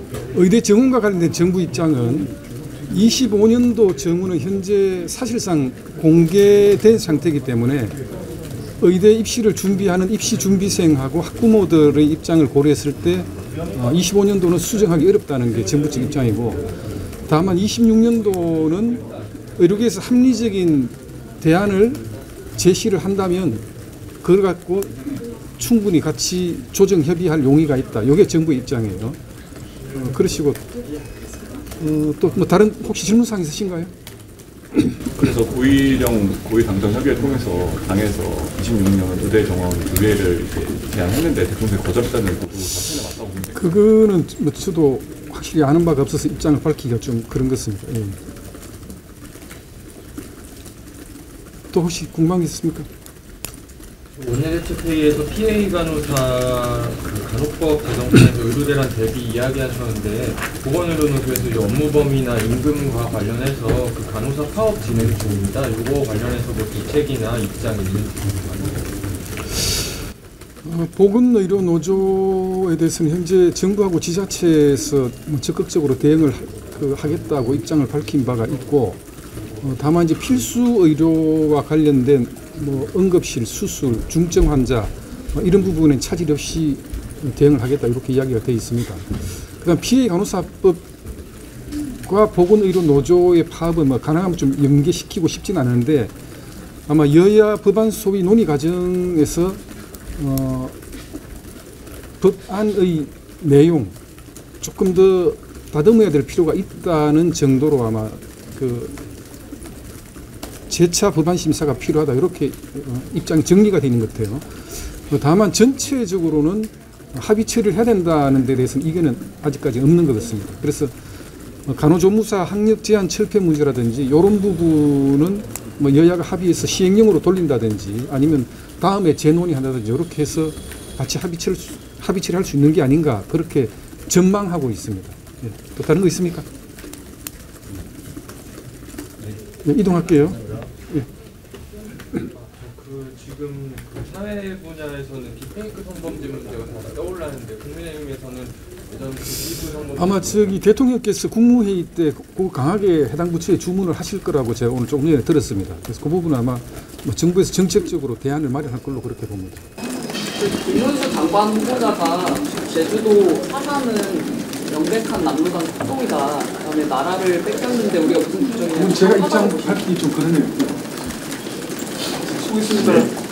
의대 정원과 관련된 정부 입장은 25년도 정원은 현재 사실상 공개된 상태이기 때문에 의대 입시를 준비하는 입시 준비생하고 학부모들의 입장을 고려했을 때 25년도는 수정하기 어렵다는 게 정부 측 입장이고, 다만 26년도는 의료계에서 합리적인 대안을 제시를 한다면 그걸 갖고 충분히 같이 조정 협의할 용의가 있다. 이게 정부의 입장이에요. 그러시고 또 뭐 다른 혹시 질문사항 있으신가요? 그래서 고위 당정 협의를 통해서 당에서 26년 의대 정원 의뢰를 제안했는데 대통령이 거절했다는 것도 사실은 맞다고 보는데, 그거는 뭐 저도 확실히 아는 바가 없어서 입장을 밝히기가 좀 그런 것입니다. 예. 또 혹시 궁금한 게 있습니까? 원내대책회의에서 PA 간호사 간호법 개정 관련해서 의료대란 대비 이야기하셨는데, 보건의료노조에서 이제 업무 범위나 임금과 관련해서 그 간호사 파업 진행 중입니다. 이거 관련해서 뭐 대책이나 입장이 있는지 궁금합니다. 보건의료노조에 대해서는 현재 정부하고 지자체에서 적극적으로 대응을 하겠다고 입장을 밝힌 바가 있고, 다만 이제 필수 의료와 관련된 뭐 응급실, 수술, 중증 환자 이런 부분엔 차질 없이 대응을 하겠다 이렇게 이야기가 되어 있습니다. 그다음 PA 간호사법과 보건의료노조의 파업은 뭐 가능하면 좀 연계시키고 싶진 않은데, 아마 여야 법안 소위 논의 과정에서 법안의 내용 조금 더 다듬어야 될 필요가 있다는 정도로 아마 재차 법안 심사가 필요하다 이렇게 입장이 정리가 되는 것 같아요. 다만 전체적으로는 합의 처리를 해야 된다는 데 대해서는 이견은 아직까지 없는 것 같습니다. 그래서 간호조무사 학력 제한 철폐 문제라든지 이런 부분은 뭐 여야가 합의해서 시행령으로 돌린다든지 아니면 다음에 재논의한다든지 이렇게 해서 같이 합의 처리할 수 있는 게 아닌가 그렇게 전망하고 있습니다. 예. 또 다른 거 있습니까? 네, 이동할게요. 예. 지금 사회 분야에서는 딥페이크 성범죄 문제가 다시 떠올랐는데, 국민의힘에서는 예전 일부 성범죄 아마 대통령께서 국무회의 때 강하게 해당 부처에 주문을 하실 거라고 제가 오늘 조금 전에 들었습니다. 그래서 그 부분은 아마 뭐 정부에서 정책적으로 대안을 마련할 걸로 그렇게 봅니다. 김문수 장관 후보자가 제주도 사산은 명백한 남루당 특종이다. 그다음에 나라를 뺏겼는데 우리가 무슨 규정이냐. 제가 입장 밝히기 좀 그러네요. 수고했습니다.